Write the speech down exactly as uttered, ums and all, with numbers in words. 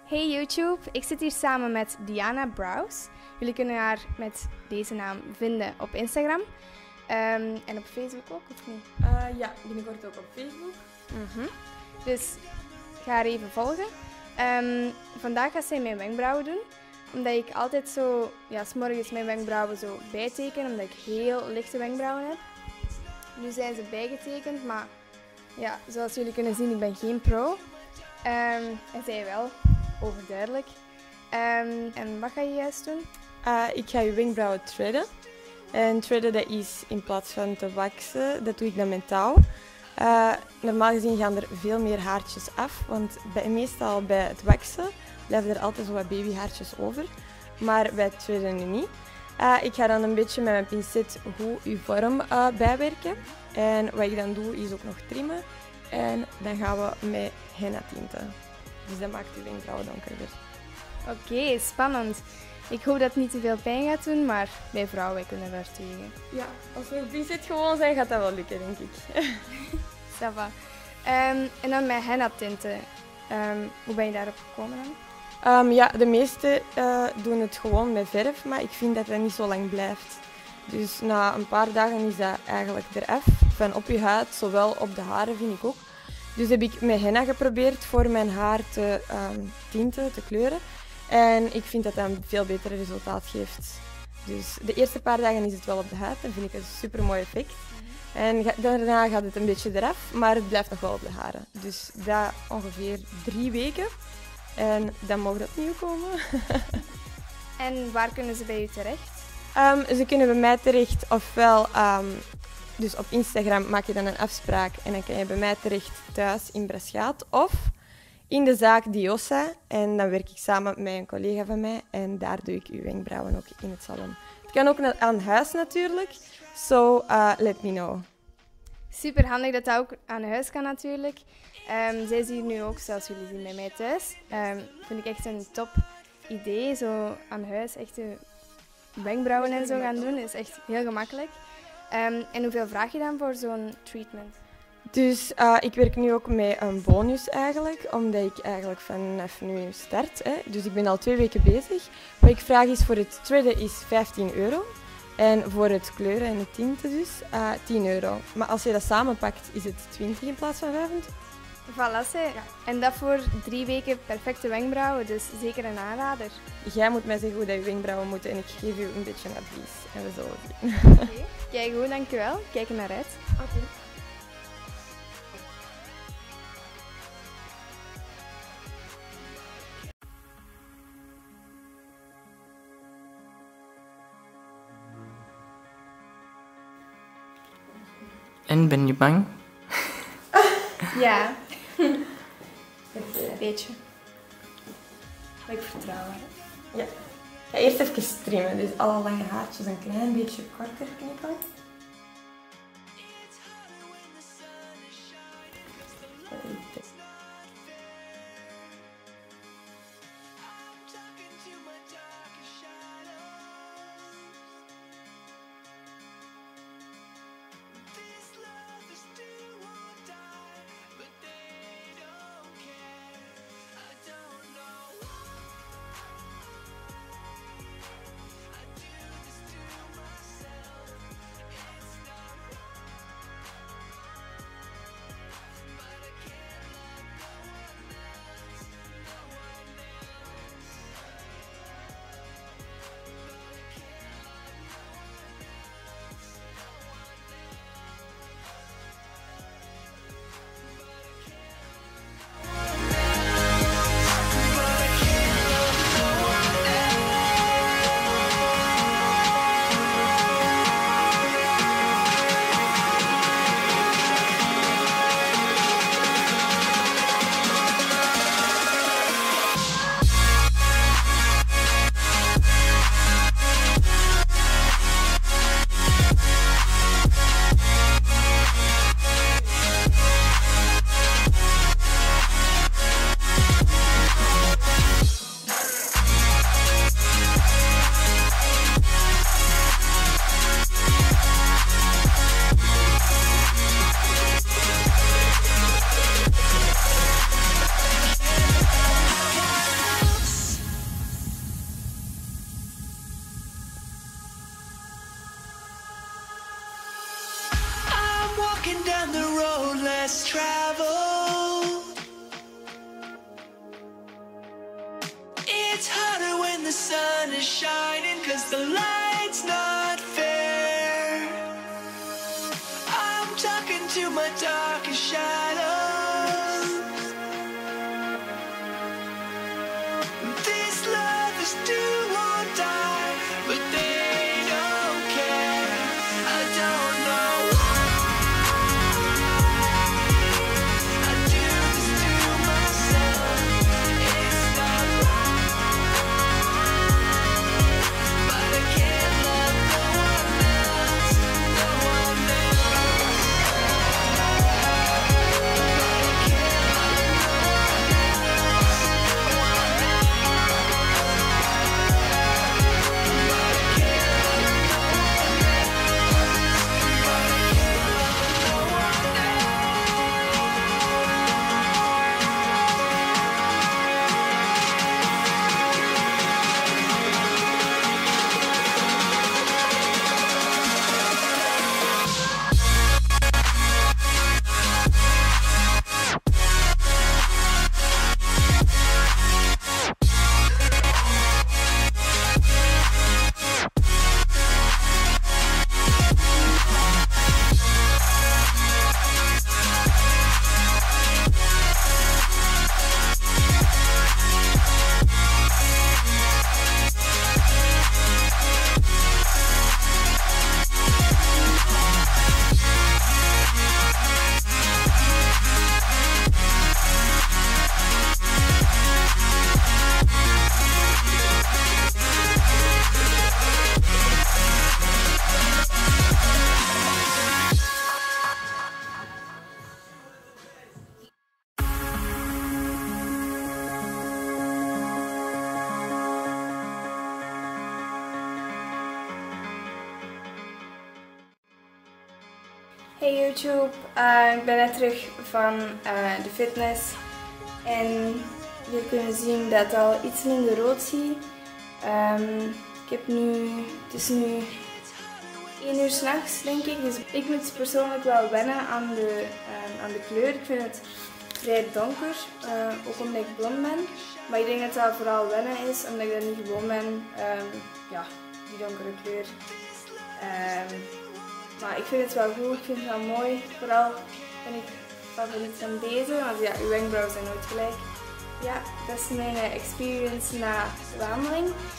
Hey YouTube, ik zit hier samen met Diana Brows. Jullie kunnen haar met deze naam vinden op Instagram. Um, en op Facebook ook, of niet? Uh, ja, binnenkort ook op Facebook. Mm-hmm. Dus ga haar even volgen. Um, vandaag gaat zij mijn wenkbrauwen doen. Omdat ik altijd zo, ja, 's morgens mijn wenkbrauwen zo bijteken, omdat ik heel lichte wenkbrauwen heb. Nu zijn ze bijgetekend, maar ja, zoals jullie kunnen zien, ik ben geen pro. Um, en zij wel, overduidelijk. Um, en wat ga je juist doen? Uh, ik ga je wenkbrauwen threaden. En threaden dat is in plaats van te waxen, dat doe ik dan met touw. Uh, normaal gezien gaan er veel meer haartjes af, want bij, meestal bij het waxen blijven er altijd zo wat babyhaartjes over. Maar bij het threaden nu niet. Uh, ik ga dan een beetje met mijn pincet hoe uw vorm uh, bijwerken. En wat ik dan doe is ook nog trimmen. En dan gaan we met henna tinten. Dus dat maakt uw wenkbrauwen donkerder. Oké, okay, spannend. Ik hoop dat het niet te veel pijn gaat doen, maar wij vrouwen kunnen daar tegen. Ja, als we op pincet gewoon zijn, gaat dat wel lukken, denk ik. Ça va. Um, en dan met henna tinten. Um, hoe ben je daarop gekomen dan? Um, ja, de meesten uh, doen het gewoon met verf, maar ik vind dat dat niet zo lang blijft. Dus na een paar dagen is dat eigenlijk eraf. Van op je huid, zowel op de haren vind ik ook. Dus heb ik met henna geprobeerd voor mijn haar te um, tinten, te kleuren. En ik vind dat dat een veel beter resultaat geeft. Dus de eerste paar dagen is het wel op de huid, dan vind ik het een super mooi effect. En daarna gaat het een beetje eraf, maar het blijft nog wel op de haren. Dus dat ongeveer drie weken. En dan mogen dat opnieuw komen. En waar kunnen ze bij u terecht? Um, ze kunnen bij mij terecht, ofwel um, dus op Instagram maak je dan een afspraak en dan kan je bij mij terecht thuis in Braschaat of in de zaak Diosa. En dan werk ik samen met een collega van mij en daar doe ik uw wenkbrauwen ook in het salon. Het kan ook aan huis natuurlijk, so uh, let me know. Super handig dat dat ook aan huis kan natuurlijk. Um, zij zien nu ook, zoals jullie zien bij mij thuis. Um, vind ik echt een top idee, zo aan huis echt de wenkbrauwen en zo gaan doen, is echt heel gemakkelijk. Um, en hoeveel vraag je dan voor zo'n treatment? Dus uh, ik werk nu ook met een bonus eigenlijk, omdat ik eigenlijk vanaf nu start. Hè. Dus ik ben al twee weken bezig. Wat ik vraag is voor het threaden is vijftien euro. En voor het kleuren en het tinten dus uh, tien euro. Maar als je dat samenpakt is het twintig in plaats van vijfentwintig. Voilà, ja. En dat voor drie weken perfecte wenkbrauwen, dus zeker een aanrader. Jij moet mij zeggen hoe dat je wenkbrauwen moeten en ik geef je een beetje een advies. En we zullen zien. Oké, okay. Kijk goed, dankjewel. Kijk er naar uit. Oké. Okay. En ben je bang? Ja. Een beetje. Maar ik vertrouw haar. Ja. Ik ga eerst even trimmen, dus alle lange haartjes een klein beetje korter knippen. it's harder when the sun is shining, 'cause the light's not fair. I'm talking to my darkest shadows. This love is do or die, but they don't care. I don't know why I do this to myself. It's not right, but I can't love no one else, no one else. But I can't love no one else, no one Hey YouTube, uh, ik ben net terug van uh, de fitness en jullie kunnen zien dat het al iets minder rood zie. Um, ik heb nu, het is nu één uur 's nachts denk ik, dus ik moet persoonlijk wel wennen aan de, uh, aan de kleur. Ik vind het vrij donker, uh, ook omdat ik blond ben, maar ik denk dat dat vooral wennen is, omdat ik dat niet gewoon ben, um, ja, die donkere kleur. Um, Maar ik vind het wel goed, ik vind het wel mooi. Vooral ben ik favoriet van deze, want ja, uw wenkbrauwen zijn nooit gelijk. Ja, dat is mijn experience na de wandeling.